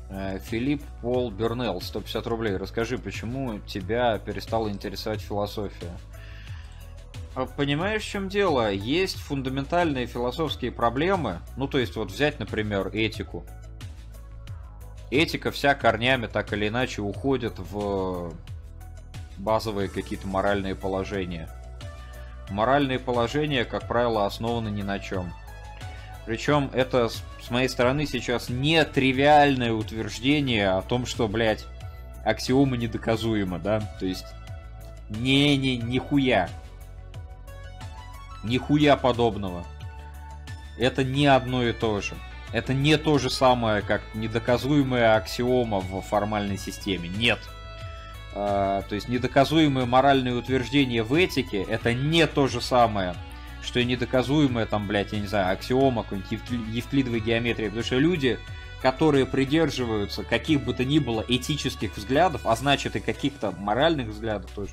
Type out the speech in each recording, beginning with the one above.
Филипп Пол Бернелл, 150 рублей. Расскажи, почему тебя перестала интересовать философия? Понимаешь, в чем дело? Есть фундаментальные философские проблемы. Ну, то есть, вот взять, например, этику. Этика вся корнями так или иначе уходит в базовые какие-то моральные положения. Моральные положения, как правило, основаны ни на чем. Причем это, с моей стороны, сейчас не тривиальное утверждение о том, что, блядь, аксиома недоказуема, да? То есть, нихуя. Нихуя подобного. Это не одно и то же. Это не то же самое, как недоказуемая аксиома в формальной системе. Нет. То есть недоказуемые моральные утверждения в этике это не то же самое, что и недоказуемая там, блядь, я не знаю, аксиома какой-нибудь евклидовой геометрии. Потому что люди, которые придерживаются каких бы то ни было этических взглядов, а значит и каких-то моральных взглядов тоже,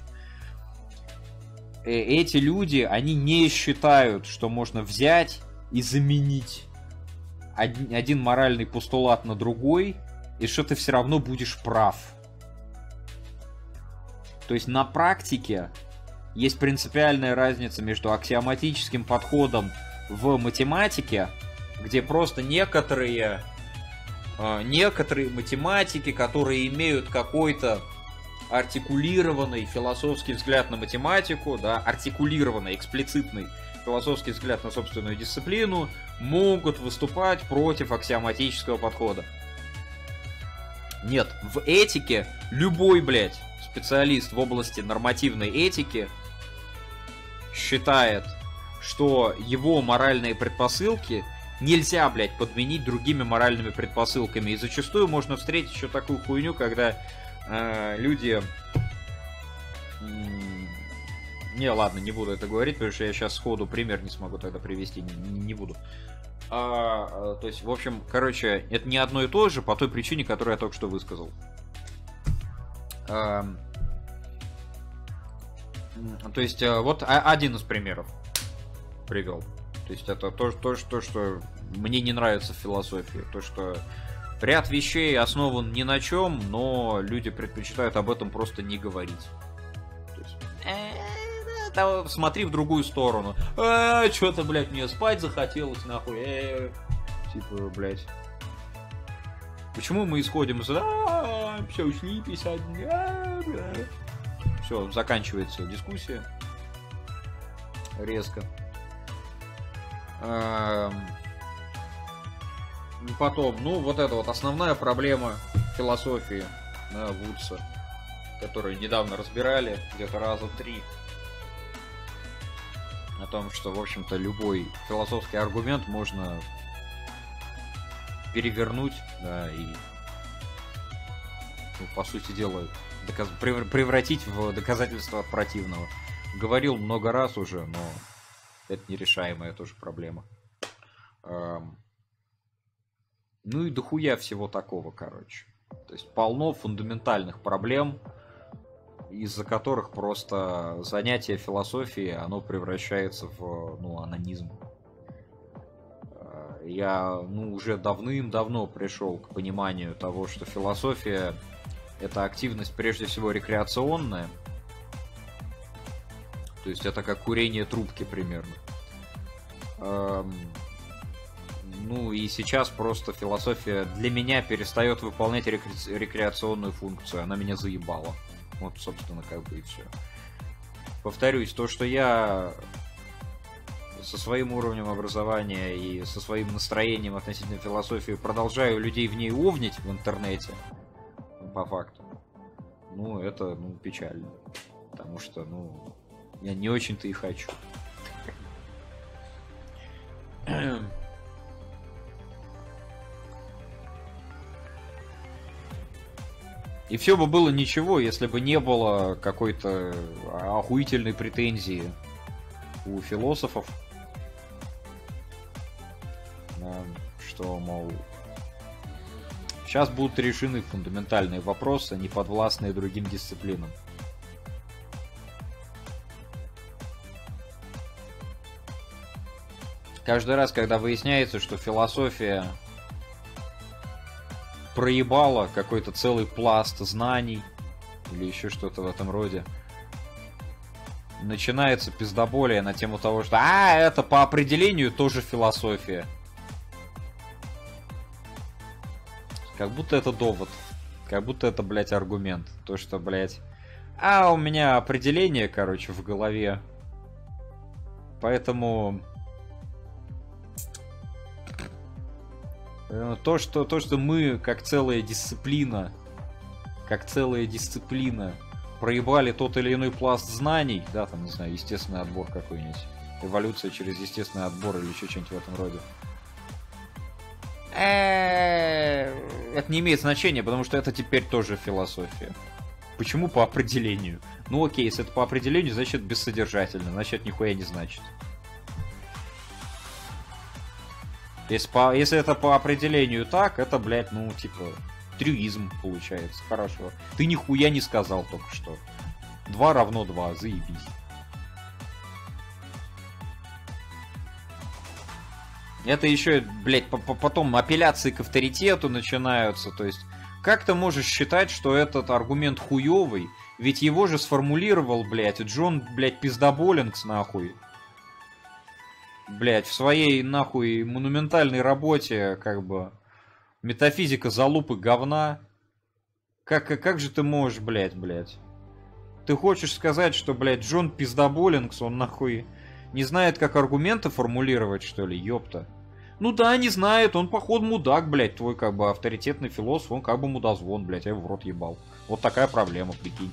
эти люди, они не считают, что можно взять и заменить один моральный постулат на другой, и что ты все равно будешь прав. То есть на практике есть принципиальная разница между аксиоматическим подходом в математике, где просто некоторые математики, которые имеют какой-то артикулированный философский взгляд на математику, да, артикулированный, эксплицитный философский взгляд на собственную дисциплину, могут выступать против аксиоматического подхода. Нет, в этике любой, блядь, специалист в области нормативной этики считает, что его моральные предпосылки нельзя, блядь, подменить другими моральными предпосылками. И зачастую можно встретить еще такую хуйню, когда люди... Не, ладно, не буду это говорить, потому что я сейчас сходу пример не смогу тогда привести, не буду. То есть, в общем, короче, это не одно и то же по той причине, которую я только что высказал. То есть, вот один из примеров привел. То есть, это то, что мне не нравится в философии. То, что ряд вещей основан ни на чем, но люди предпочитают об этом просто не говорить. То есть, смотри в другую сторону. Что-то, блядь, мне спать захотелось, нахуй. Типа, блядь. Почему мы исходим из... Все, ушли 50 дней. Все, заканчивается дискуссия. Резко. Потом, ну, вот это вот основная проблема философии, да, Вудса, которую недавно разбирали, где-то раза 3. О том, что, в общем-то, любой философский аргумент можно перевернуть, да, и, ну, по сути дела, превратить в доказательство противного. Говорил много раз уже, но это нерешаемая тоже проблема. Ну и дохуя всего такого, короче. То есть полно фундаментальных проблем, из-за которых просто занятие философией, оно превращается в, ну, анонизм. Я, ну, уже давным-давно пришел к пониманию того, что философия — это активность прежде всего рекреационная. То есть это как курение трубки примерно. Ну и сейчас просто философия для меня перестает выполнять рекреационную функцию. Она меня заебала. Вот, собственно, как бы и все. Повторюсь, то, что я со своим уровнем образования и со своим настроением относительно философии продолжаю людей в ней овнить в интернете, по факту, ну, это, ну, печально. Потому что, ну, я не очень-то и хочу. И все бы было ничего, если бы не было какой-то охуительной претензии у философов, что, мол, сейчас будут решены фундаментальные вопросы, не подвластные другим дисциплинам. Каждый раз, когда выясняется, что философия проебало какой-то целый пласт знаний или еще что-то в этом роде, начинается пиздоболие на тему того, что это по определению тоже философия. Как будто это довод. Как будто это, блядь, аргумент. То, что, блядь, у меня определение, короче, в голове. Поэтому... То, что мы, как целая дисциплина, проебали тот или иной пласт знаний, да, там, не знаю, естественный отбор какой-нибудь, эволюция через естественный отбор или еще что-нибудь в этом роде. Это не имеет значения, потому что это теперь тоже философия. Почему по определению? Ну окей, если это по определению, значит бессодержательно, значит нихуя не значит. Если это по определению так, это, блядь, ну, типа, трюизм получается. Хорошо. Ты нихуя не сказал только что. 2 равно 2, заебись. Это еще, блядь, потом апелляции к авторитету начинаются. То есть, как ты можешь считать, что этот аргумент хуёвый? Ведь его же сформулировал, блядь, Джон, блядь, Пиздоболлингс, нахуй. Блядь, в своей, нахуй, монументальной работе, как бы, метафизика залупы говна. Как же ты можешь, блядь? Ты хочешь сказать, что, блядь, Джон Пиздоболлингс, он, нахуй, не знает, как аргументы формулировать, что ли, ёпта? Ну да, не знает, он, походу, мудак, блядь, твой, как бы, авторитетный философ, он как бы мудозвон, блядь, я его в рот ебал. Вот такая проблема, прикинь.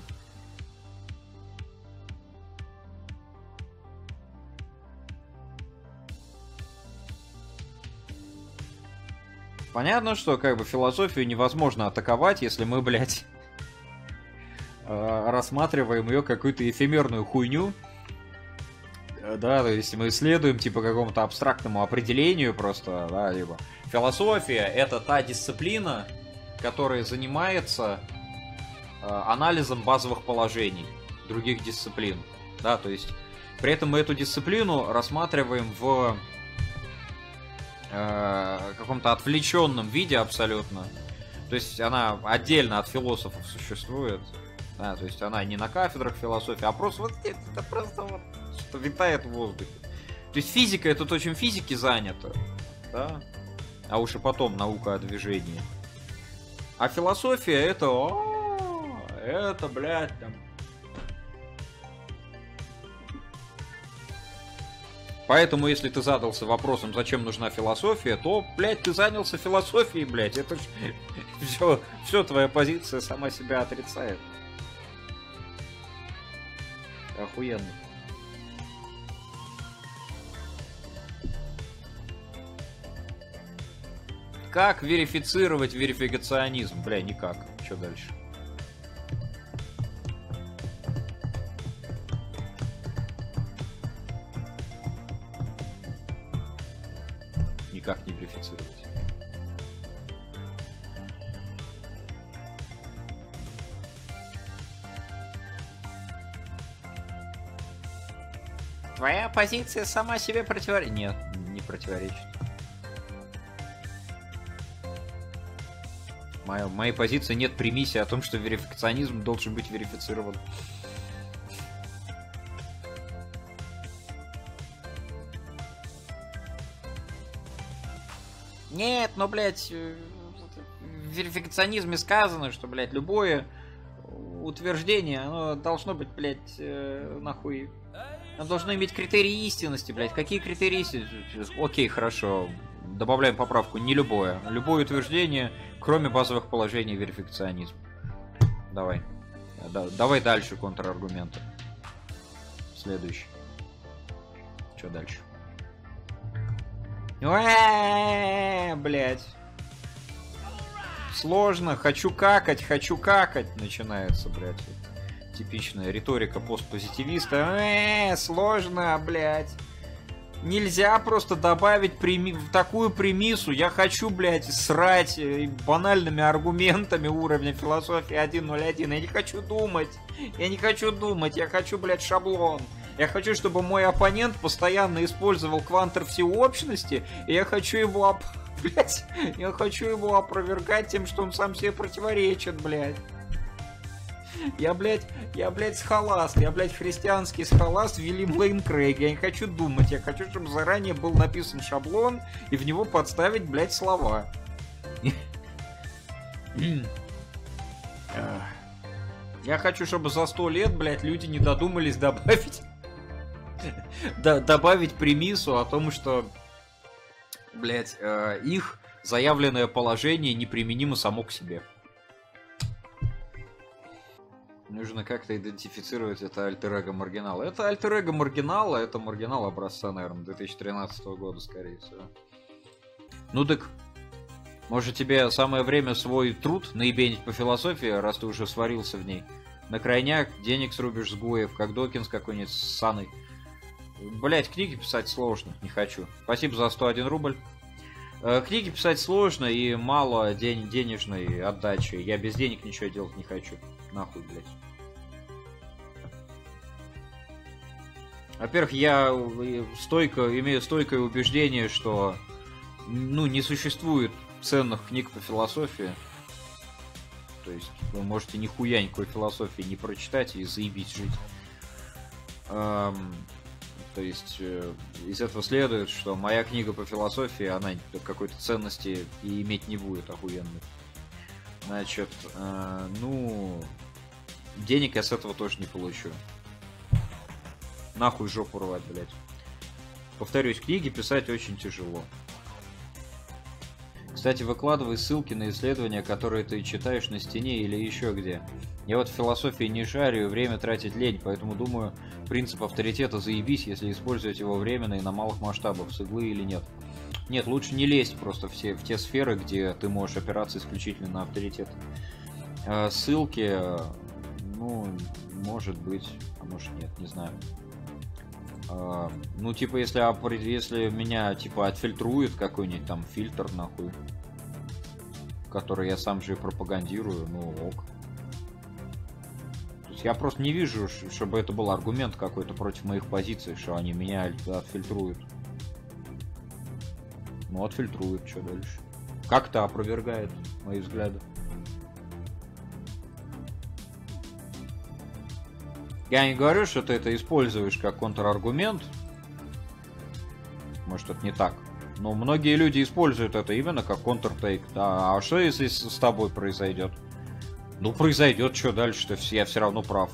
Понятно, что, как бы, философию невозможно атаковать, если мы, блядь, рассматриваем ее какую-то эфемерную хуйню. Да, то есть мы исследуем, типа, какому-то абстрактному определению просто, да, либо... Философия — это та дисциплина, которая занимается анализом базовых положений других дисциплин. Да, то есть при этом мы эту дисциплину рассматриваем в каком-то отвлеченном виде абсолютно. То есть она отдельно от философов существует. Да, то есть она не на кафедрах философии, а просто вот это просто вот что витает в воздухе. То есть физика — это то, чем физики заняты. Да? А уж и потом наука о движении. А философия — это, блядь, там... Поэтому, если ты задался вопросом, зачем нужна философия, то, блядь, ты занялся философией, блядь. Это ж все твоя позиция сама себя отрицает. Охуенно. Как верифицировать верификационизм? Бля, никак. Что дальше? Никак не верифицировать. Твоя позиция сама себе противоречит. Нет, не противоречит. В моей позиции нет примеси о том, что верификационизм должен быть верифицирован. Нет, но, блядь, в верификационизме сказано, что, блядь, любое утверждение, оно должно быть, блядь, нахуй... Оно должно иметь критерии истинности, блядь. Какие критерии истинности? Окей, хорошо. Добавляем поправку. Не любое. Любое утверждение, кроме базовых положений верификационизма. Давай. Давай дальше контраргументы. Следующий. Что дальше? Блядь. Сложно. Хочу какать. Начинается, блядь. Типичная риторика постпозитивиста. Сложно, блядь. Нельзя просто добавить такую премису. Я хочу, блядь, срать банальными аргументами уровня философии 1.01. Я не хочу думать. Я хочу, блядь, шаблон. Я хочу, чтобы мой оппонент постоянно использовал квантор всеобщности. И я хочу его Блять, я хочу его опровергать тем, что он сам себе противоречит, блять. Я, блядь, схоласт, я, блядь, христианский схоласт Вильям Лейн Крейг. Я не хочу думать, я хочу, чтобы заранее был написан шаблон и в него подставить, блядь, слова. Я хочу, чтобы за 100 лет, блядь, люди не додумались добавить премису о том, что, блядь, их заявленное положение неприменимо само к себе. Нужно как-то идентифицировать это альтер-эго маргинала. Это альтер-эго маргинала, это маргинал образца, наверное, 2013 года, скорее всего. Ну так, может тебе самое время свой труд наебенить по философии, раз ты уже сварился в ней. На крайняк денег срубишь с Гуев, как Докинс какой-нибудь с Саной. Блять, книги писать сложно, не хочу. Спасибо за 101 рубль. Книги писать сложно и мало денежной отдачи. Я без денег ничего делать не хочу. Нахуй, блять. Во-первых, я имею стойкое убеждение, что не существует ценных книг по философии. То есть вы можете нихуя никакой философии не прочитать и заебись жить. То есть из этого следует, что моя книга по философии, она какой-то ценности и иметь не будет охуенной. Значит, денег я с этого тоже не получу. Нахуй жопу рвать, блядь. Повторюсь, книги писать очень тяжело. Кстати, выкладывай ссылки на исследования, которые ты читаешь на стене или еще где. Я вот в философии не шарю, время тратить лень, поэтому думаю, принцип авторитета заебись, если использовать его временно и на малых масштабах, с иглы или нет. Нет, лучше не лезть просто в те сферы, где ты можешь опираться исключительно на авторитет. Ссылки, может быть, а может нет, не знаю. Если меня, отфильтрует какой-нибудь там фильтр, нахуй, который я сам же и пропагандирую, ок. То есть я просто не вижу, чтобы это был аргумент какой-то против моих позиций, что они меня отфильтруют. Отфильтруют, что дальше? Как-то опровергает мои взгляды. Я не говорю, что ты это используешь как контраргумент. Может, это не так. Но многие люди используют это именно как контртейк. Да, а что если с тобой произойдет? Произойдет, что дальше-то? Я все равно прав.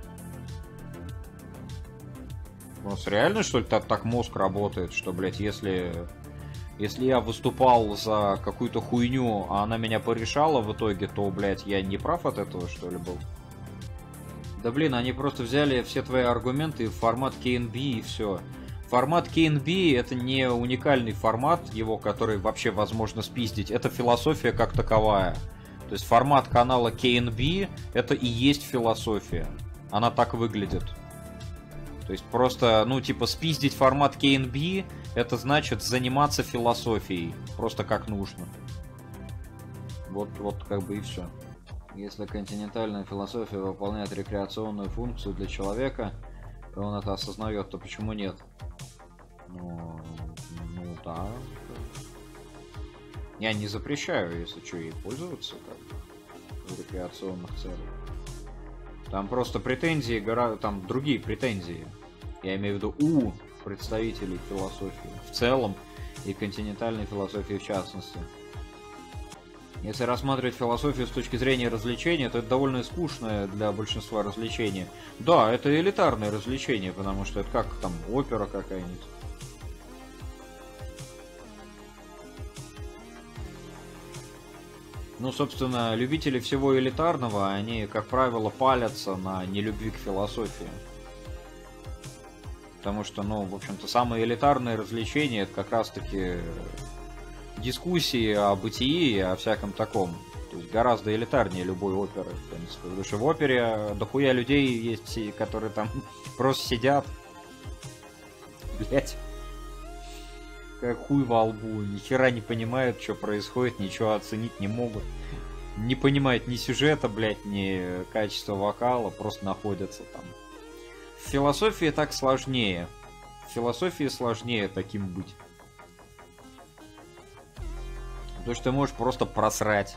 У нас реально, что ли, так мозг работает, что, блядь, если я выступал за какую-то хуйню, а она меня порешала в итоге, то, блядь, я не прав от этого, что ли, был? Да блин, они просто взяли все твои аргументы в формат KNB и все. Формат KNB это не уникальный формат, его который вообще возможно спиздить. Это философия как таковая. То есть формат канала KNB это и есть философия. Она так выглядит. То есть просто, спиздить формат KNB это значит заниматься философией. Просто как нужно. Вот как бы и все. Если континентальная философия выполняет рекреационную функцию для человека, и он это осознает, то почему нет? Да. Я не запрещаю, если что, ей пользоваться в рекреационных целях. Там просто претензии, там другие претензии. Я имею в виду у представителей философии в целом и континентальной философии в частности. Если рассматривать философию с точки зрения развлечения, то это довольно скучное для большинства развлечение. Да, это элитарное развлечение, потому что это как там опера какая-нибудь. Собственно, любители всего элитарного, они, как правило, палятся на нелюбви к философии. Потому что, в общем-то, самые элитарные развлечения это как раз-таки дискуссии о бытии и о всяком таком. То есть гораздо элитарнее любой оперы, в принципе. Потому что в опере дохуя людей есть, которые там просто сидят. Блять. Как хуй во лбу. Ни хера не понимают, что происходит, ничего оценить не могут. Не понимают ни сюжета, блять, ни качества вокала, просто находятся там. В философии так сложнее. В философии сложнее таким быть. То, что ты можешь просто просрать,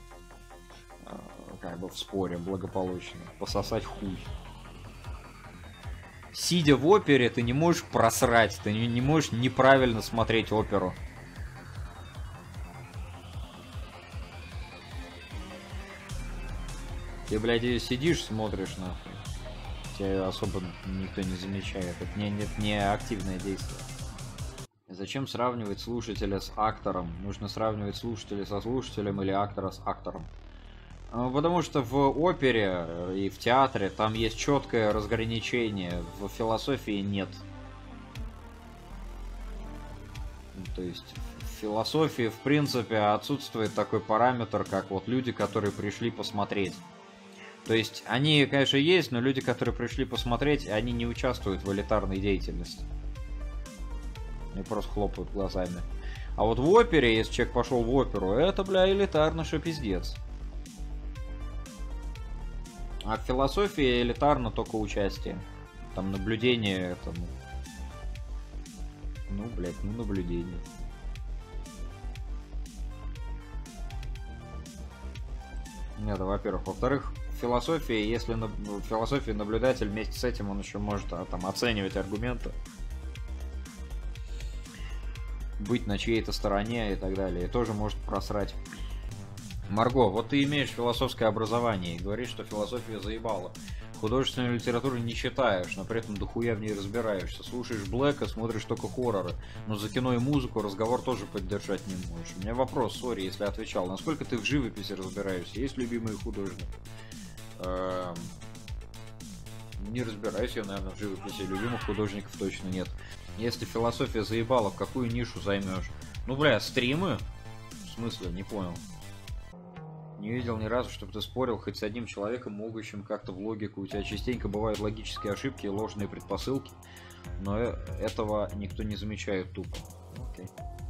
как бы в споре благополучно, пососать хуй. Сидя в опере, ты не можешь просрать, ты не можешь неправильно смотреть оперу. Ты, блядь, сидишь, смотришь, нахуй. Тебя особо никто не замечает. Это не активное действие. Зачем сравнивать слушателя с актором? Нужно сравнивать слушателя со слушателем или актора с актором. Потому что в опере и в театре там есть четкое разграничение, в философии нет. То есть в философии, в принципе, отсутствует такой параметр, как вот люди, которые пришли посмотреть. То есть они, конечно, есть, но люди, которые пришли посмотреть, они не участвуют в элитарной деятельности. Они просто хлопают глазами. А вот в опере, если человек пошел в оперу, это, бля, элитарно, что пиздец. А в философии элитарно только участие. Там наблюдение, это, наблюдение. Нет, во-первых. Во-вторых, в философии, если в философии наблюдатель вместе с этим, он еще может там оценивать аргументы. Быть на чьей-то стороне и так далее. И тоже может просрать. Марго, вот ты имеешь философское образование и говоришь, что философия заебала. Художественную литературу не читаешь, но при этом дохуя в ней разбираешься. Слушаешь Блэка, смотришь только хорроры. Но за кино и музыку разговор тоже поддержать не можешь. У меня вопрос, сори, если отвечал. Насколько ты в живописи разбираешься? Есть любимые художники? Не разбираюсь я, наверное, в живописи. Любимых художников точно нет. Если философия заебала, в какую нишу займешь? Ну, бля, стримы? В смысле? Не понял. Не видел ни разу, чтобы ты спорил хоть с одним человеком, могущим как-то в логику. У тебя частенько бывают логические ошибки и ложные предпосылки, но этого никто не замечает тупо. Окей.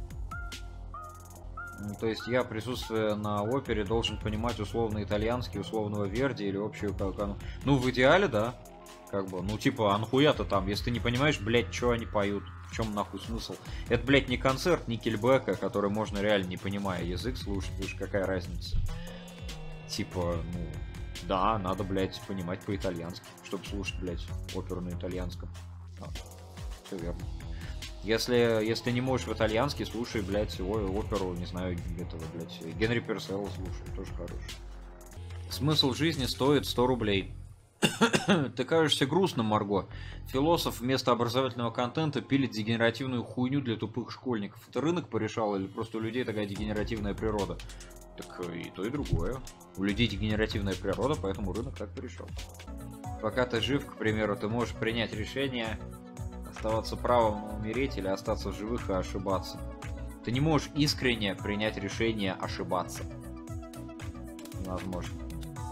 Ну, то есть я, присутствуя на опере, должен понимать условно итальянский, условного Верди или общую канону. Ну, в идеале, да. Как бы, ну типа, а нахуя ты там? Если ты не понимаешь, блядь, что они поют, в чем нахуй смысл? Это, блядь, не концерт Никельбека, который можно реально, не понимая язык, слушать, потому что какая разница? Типа, ну, да, надо, блядь, понимать по-итальянски, чтобы слушать, блядь, оперу на итальянском. Да, все верно. Если не можешь в итальянский, слушай, блядь, оперу, не знаю, этого, блядь, Генри Перселла слушай, тоже хороший. Смысл жизни стоит 100 рублей. Ты кажешься грустным, Марго. Философ вместо образовательного контента пилит дегенеративную хуйню для тупых школьников. Это рынок порешал или просто у людей такая дегенеративная природа? Так и то, и другое. У людей дегенеративная природа, поэтому рынок так порешал. Пока ты жив, к примеру, ты можешь принять решение оставаться правым, умереть или остаться в живых и ошибаться. Ты не можешь искренне принять решение ошибаться. Невозможно.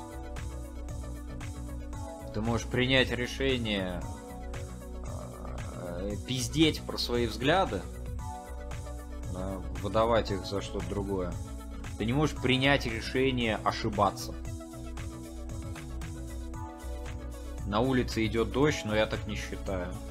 Ты можешь принять решение пиздеть про свои взгляды, да, выдавать их за что-то другое. Ты не можешь принять решение ошибаться. На улице идет дождь, но я так не считаю.